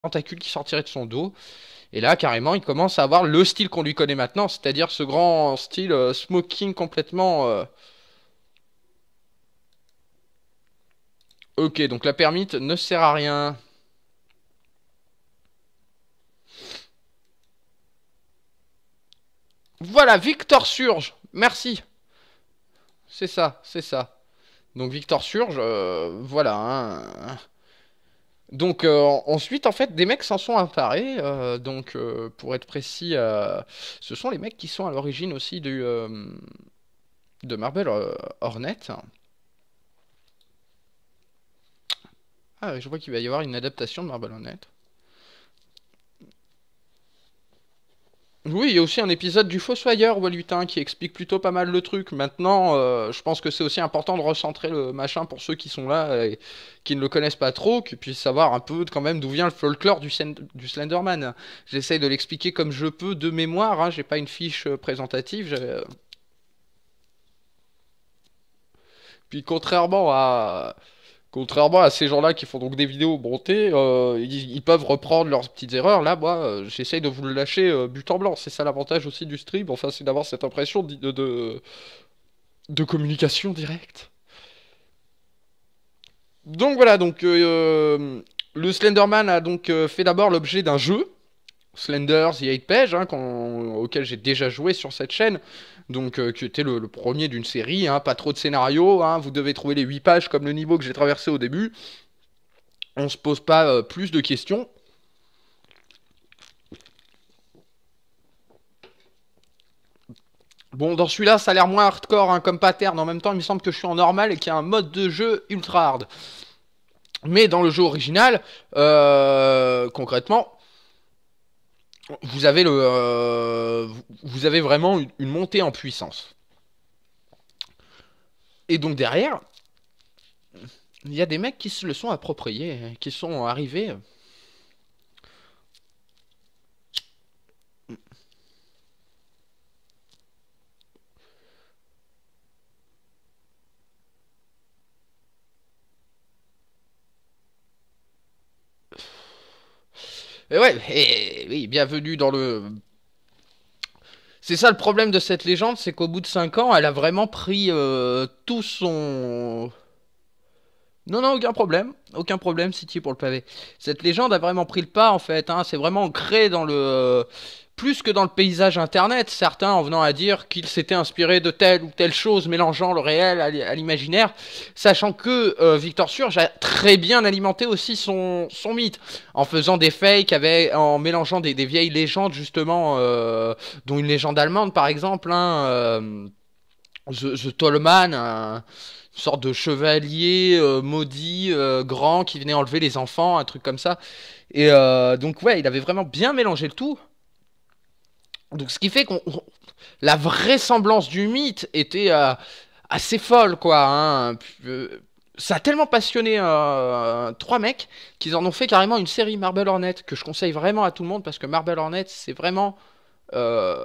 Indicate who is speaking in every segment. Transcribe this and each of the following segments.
Speaker 1: tentacules qui sortiraient de son dos. Et là, carrément, il commence à avoir le style qu'on lui connaît maintenant, c'est-à-dire ce grand style smoking complètement... Ok, donc la permite ne sert à rien. Voilà, Victor Surge. Merci. C'est ça, c'est ça. Donc Victor Surge, voilà. Hein. Donc ensuite, en fait, des mecs s'en sont emparés. Donc pour être précis, ce sont les mecs qui sont à l'origine aussi de Marble Hornet. Ah, je vois qu'il va y avoir une adaptation de Marble Hornet. Oui, il y a aussi un épisode du Fossoyeur Walutin qui explique plutôt pas mal le truc. Maintenant, je pense que c'est aussi important de recentrer le machin pour ceux qui sont là et qui ne le connaissent pas trop, qu'ils puissent savoir un peu quand même d'où vient le folklore du Slenderman. J'essaye de l'expliquer comme je peux de mémoire, hein, j'ai pas une fiche présentative. Puis contrairement à ces gens-là qui font donc des vidéos montées, ils peuvent reprendre leurs petites erreurs. Là, moi, j'essaye de vous le lâcher but en blanc. C'est ça l'avantage aussi du stream. Enfin, c'est d'avoir cette impression de communication directe. Donc voilà, donc le Slenderman a donc fait d'abord l'objet d'un jeu, Slender The 8 Page, hein, auquel j'ai déjà joué sur cette chaîne, donc qui était le premier d'une série, hein, pas trop de scénario, hein, vous devez trouver les 8 pages comme le niveau que j'ai traversé au début, on se pose pas plus de questions. Bon, dans celui-là, ça a l'air moins hardcore hein, comme pattern, en même temps, il me semble que je suis en normal et qu'il y a un mode de jeu ultra hard. Mais dans le jeu original, concrètement, vous avez vraiment une montée en puissance. Et donc derrière, il y a des mecs qui se le sont appropriés, qui sont arrivés. Et ouais, et, oui, bienvenue dans le. C'est ça le problème de cette légende, c'est qu'au bout de 5 ans, elle a vraiment pris tout son. Non, non, aucun problème, City pour le pavé. Cette légende a vraiment pris le pas en fait, hein. C'est vraiment ancré dans le. Plus que dans le paysage internet, certains en venant à dire qu'il s'était inspiré de telle ou telle chose, mélangeant le réel à l'imaginaire, sachant que Victor Surge a très bien alimenté aussi son mythe, en faisant des fakes, en mélangeant des vieilles légendes justement, dont une légende allemande par exemple, hein, The Tollman, une sorte de chevalier maudit, grand, qui venait enlever les enfants, un truc comme ça. Et donc ouais, il avait vraiment bien mélangé le tout. Donc ce qui fait qu'on la vraisemblance du mythe était assez folle quoi. Hein. Ça a tellement passionné trois mecs qu'ils en ont fait carrément une série Marble Hornet que je conseille vraiment à tout le monde parce que Marble Hornet c'est vraiment euh,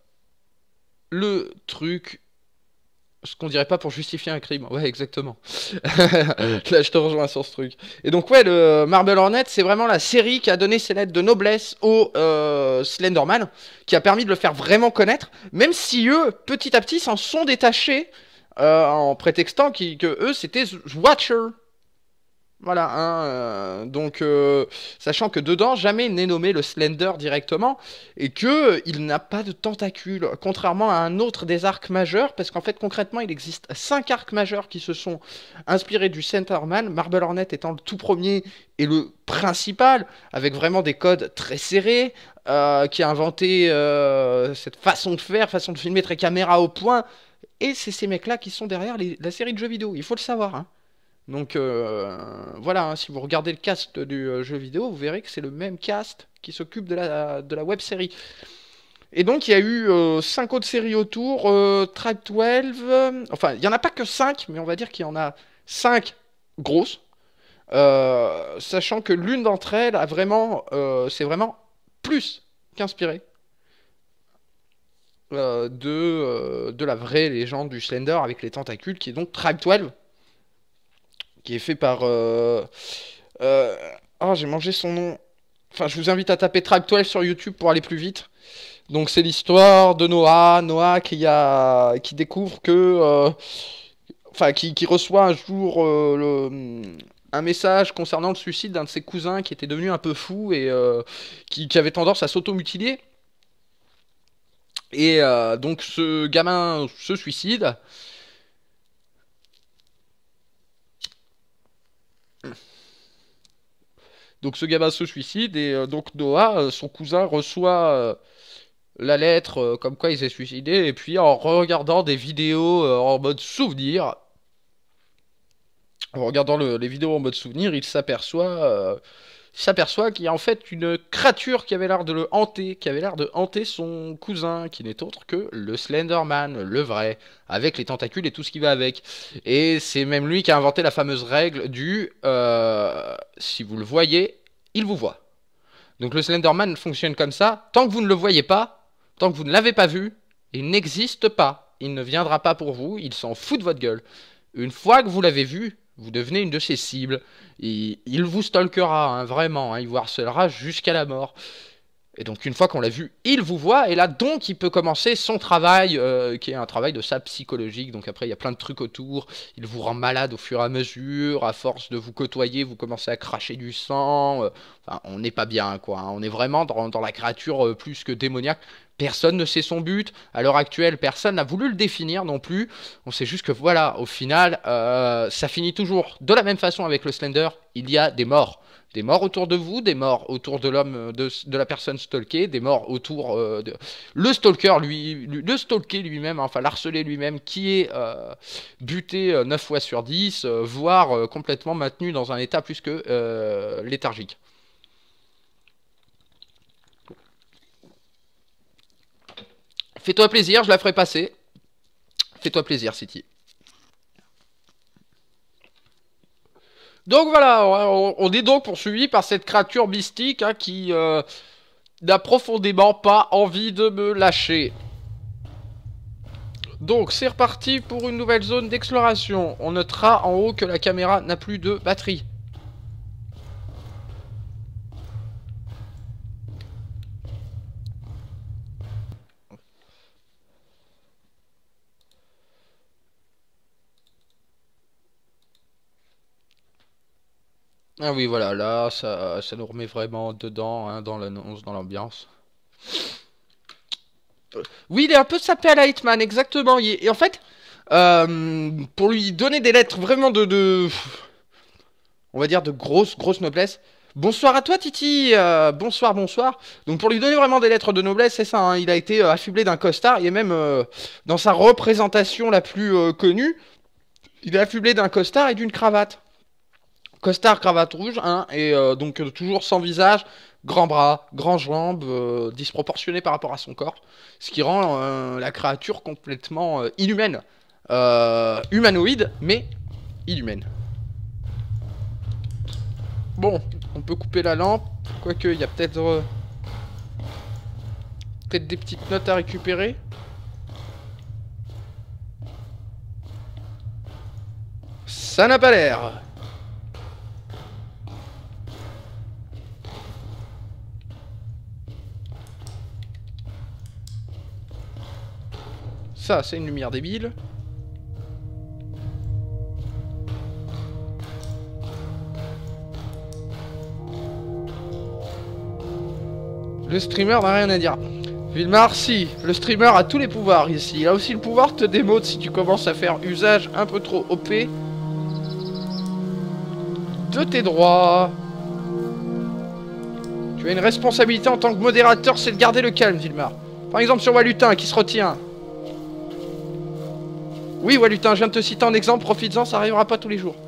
Speaker 1: le truc ce qu'on dirait pas pour justifier un crime. Ouais, exactement. Là, je te rejoins sur ce truc. Et donc, ouais, le Marble Hornet, c'est vraiment la série qui a donné ses lettres de noblesse au Slenderman, qui a permis de le faire vraiment connaître, même si eux, petit à petit, s'en sont détachés en prétextant que eux, c'était Watcher. Voilà, hein, donc sachant que dedans jamais il n'est nommé le Slender directement et que il n'a pas de tentacules, contrairement à un autre des arcs majeurs, parce qu'en fait concrètement il existe 5 arcs majeurs qui se sont inspirés du Centerman, Marble Hornet étant le tout premier et le principal, avec vraiment des codes très serrés, qui a inventé cette façon de faire, façon de filmer très caméra au point, et c'est ces mecs-là qui sont derrière la série de jeux vidéo, il faut le savoir, hein. Donc voilà, hein, si vous regardez le cast du jeu vidéo, vous verrez que c'est le même cast qui s'occupe de la web série. Et donc il y a eu 5 autres séries autour, Tribe 12, enfin il n'y en a pas que 5, mais on va dire qu'il y en a 5 grosses, sachant que l'une d'entre elles a vraiment, c'est vraiment plus qu'inspiré de la vraie légende du Slender avec les tentacules, qui est donc Tribe 12, qui est fait par... oh, j'ai mangé son nom. Enfin, je vous invite à taper Tribe 12 sur YouTube pour aller plus vite. Donc c'est l'histoire de Noah qui découvre que... enfin, qui reçoit un jour un message concernant le suicide d'un de ses cousins qui était devenu un peu fou et qui avait tendance à s'auto-mutiler. Et donc ce gamin se suicide. Donc ce gamin se suicide et donc Noah, son cousin, reçoit la lettre comme quoi il s'est suicidé. Et puis en regardant des vidéos en mode souvenir, en regardant les vidéos en mode souvenir, il s'aperçoit qu'il y a en fait une créature qui avait l'air de le hanter, qui avait l'air de hanter son cousin, qui n'est autre que le Slenderman, le vrai, avec les tentacules et tout ce qui va avec. Et c'est même lui qui a inventé la fameuse règle du si vous le voyez, il vous voit. Donc le Slenderman fonctionne comme ça, tant que vous ne le voyez pas, tant que vous ne l'avez pas vu, il n'existe pas. Il ne viendra pas pour vous, il s'en fout de votre gueule. Une fois que vous l'avez vu, vous devenez une de ses cibles. Il vous stalkera, hein, vraiment, hein, il vous harcèlera jusqu'à la mort. Et donc une fois qu'on l'a vu, il vous voit, et là donc il peut commencer son travail, qui est un travail de sape psychologique. Donc après il y a plein de trucs autour, il vous rend malade au fur et à mesure, à force de vous côtoyer, vous commencez à cracher du sang, enfin on n'est pas bien quoi, hein. On est vraiment dans la créature plus que démoniaque. Personne ne sait son but, à l'heure actuelle personne n'a voulu le définir non plus, on sait juste que voilà, au final, ça finit toujours de la même façon avec le Slender, il y a des morts. Des morts autour de vous, des morts autour de l'homme, de la personne stalkée, des morts autour de... Le stalker, le stalké lui-même, enfin l'harcelé lui-même, qui est buté 9 fois sur 10, voire complètement maintenu dans un état plus que léthargique. Fais-toi plaisir, je la ferai passer. Fais-toi plaisir, City. Donc voilà, on est donc poursuivi par cette créature mystique hein, qui n'a profondément pas envie de me lâcher. Donc c'est reparti pour une nouvelle zone d'exploration. On notera en haut que la caméra n'a plus de batterie. Ah oui voilà, là ça nous remet vraiment dedans, hein, dans l'annonce, dans l'ambiance. Oui, il est un peu sapé à la Hitman, exactement. Et en fait, pour lui donner des lettres vraiment on va dire de grosse noblesse. Bonsoir à toi Titi, bonsoir, bonsoir. Donc pour lui donner vraiment des lettres de noblesse, c'est ça, hein, il a été affublé d'un costard, et même dans sa représentation la plus connue, il est affublé d'un costard et d'une cravate. Costard, cravate rouge, hein, et donc toujours sans visage, grands bras, grandes jambes, disproportionné par rapport à son corps, ce qui rend la créature complètement inhumaine. Humanoïde, mais inhumaine. Bon, on peut couper la lampe, quoique il y a peut-être des petites notes à récupérer. Ça n'a pas l'air. Ça, c'est une lumière débile. Le streamer n'a rien à dire. Vilmar, si, le streamer a tous les pouvoirs ici. Il a aussi le pouvoir de te démode si tu commences à faire usage un peu trop OP de tes droits. Tu as une responsabilité en tant que modérateur, c'est de garder le calme, Vilmar. Par exemple sur Walutin qui se retient. Oui, Walutin, je viens de te citer un exemple, profites-en, ça arrivera pas tous les jours.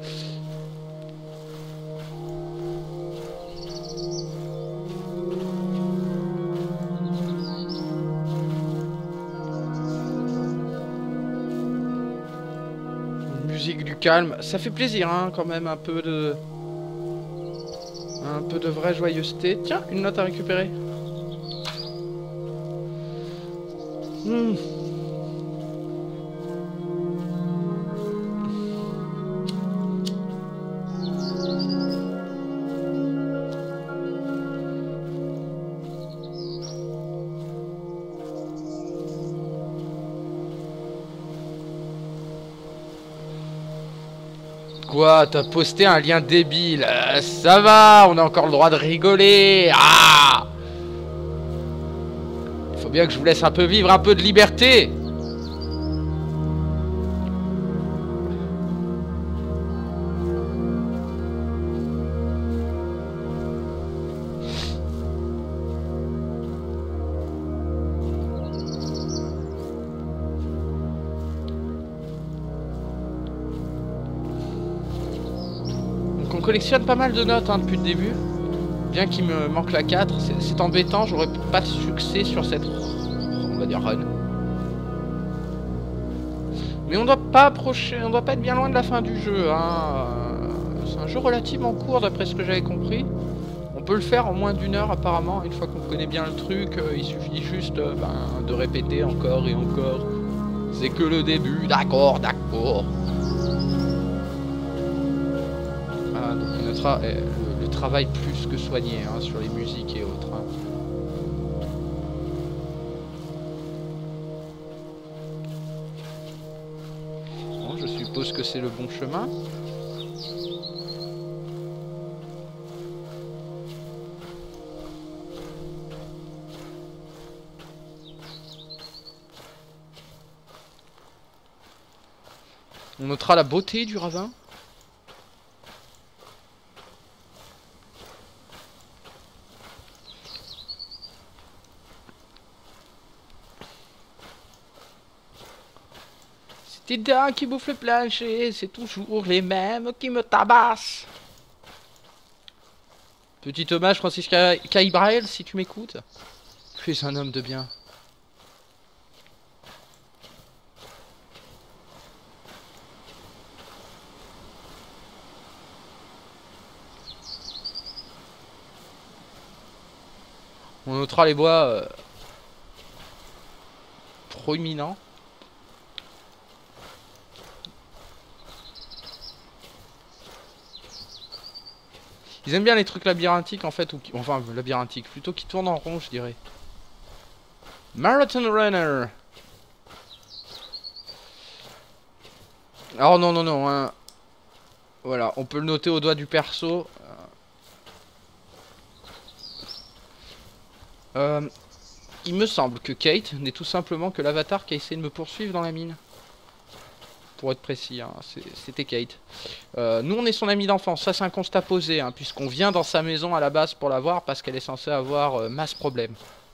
Speaker 1: Musique du calme, ça fait plaisir, hein, quand même, un peu de vraie joyeuseté. Tiens, une note à récupérer. Quoi? T'as posté un lien débile? Ça va, on a encore le droit de rigoler. Ah! Faut bien que je vous laisse un peu vivre, un peu de liberté. Donc on collectionne pas mal de notes hein, depuis le début. Bien qu'il me manque la 4, c'est embêtant, j'aurais pas de succès sur cette, on va dire, run. Mais on doit pas approcher, on doit pas être bien loin de la fin du jeu. Hein. C'est un jeu relativement court d'après ce que j'avais compris. On peut le faire en moins d'1 heure apparemment, une fois qu'on connaît bien le truc, il suffit juste de répéter encore et encore. C'est que le début, d'accord, d'accord. Ah, donc on notera le travail plus que soigné hein, sur les musiques et autres. Hein. Bon, je suppose que c'est le bon chemin. On notera la beauté du ravin. Ces dents qui bouffent le plancher, c'est toujours les mêmes qui me tabassent. Petit hommage Francis Caïbrael, si tu m'écoutes. Tu es un homme de bien. On notera les bois proéminents. Ils aiment bien les trucs labyrinthiques en fait, ou qui, enfin labyrinthiques, plutôt qui tournent en rond je dirais. Marathon Runner. Alors non non non, hein. Voilà, on peut le noter au doigt du perso. Il me semble que Kate n'est tout simplement que l'avatar qui a essayé de me poursuivre dans la mine. Pour être précis, hein, c'était Kate. Nous, on est son ami d'enfance. Ça, c'est un constat posé, hein, puisqu'on vient dans sa maison à la base pour la voir parce qu'elle est censée avoir masse problème.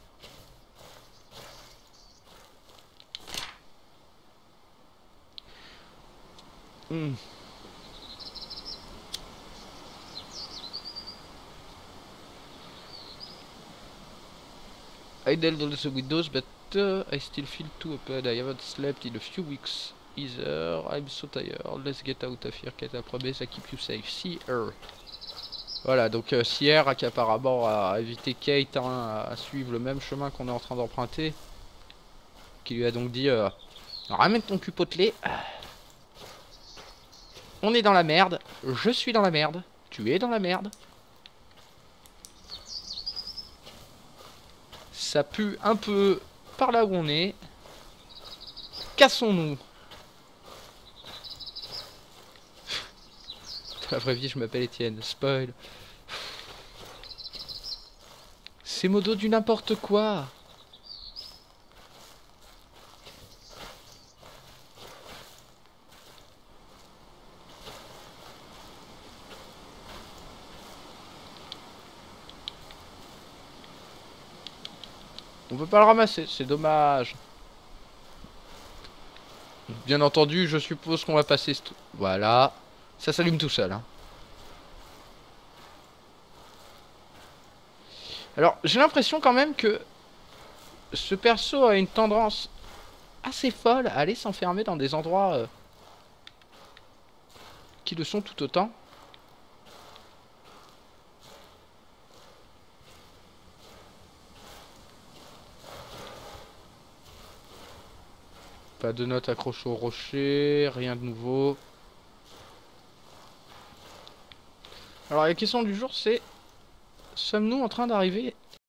Speaker 1: I dealt with the windows, but I still feel too open. I haven't slept in a few weeks either. I'm so tired. Let's get out of here. Kate, I promise I keep you safe. See her. Voilà, donc Sierra qui apparemment a invité Kate hein, à suivre le même chemin qu'on est en train d'emprunter. Qui lui a donc dit ramène ton cul potelé. On est dans la merde. Je suis dans la merde. Tu es dans la merde. Ça pue un peu par là où on est. Cassons-nous. Dans la vraie vie, je m'appelle Étienne. Spoil. C'est modo du n'importe quoi. On peut pas le ramasser, c'est dommage. Bien entendu, je suppose qu'on va passer... Voilà. Ça s'allume tout seul. Hein. Alors, j'ai l'impression quand même que... ce perso a une tendance assez folle à aller s'enfermer dans des endroits... qui le sont tout autant. Pas de notes accrochées au rocher, rien de nouveau. Alors la question du jour c'est, sommes-nous en train d'arriver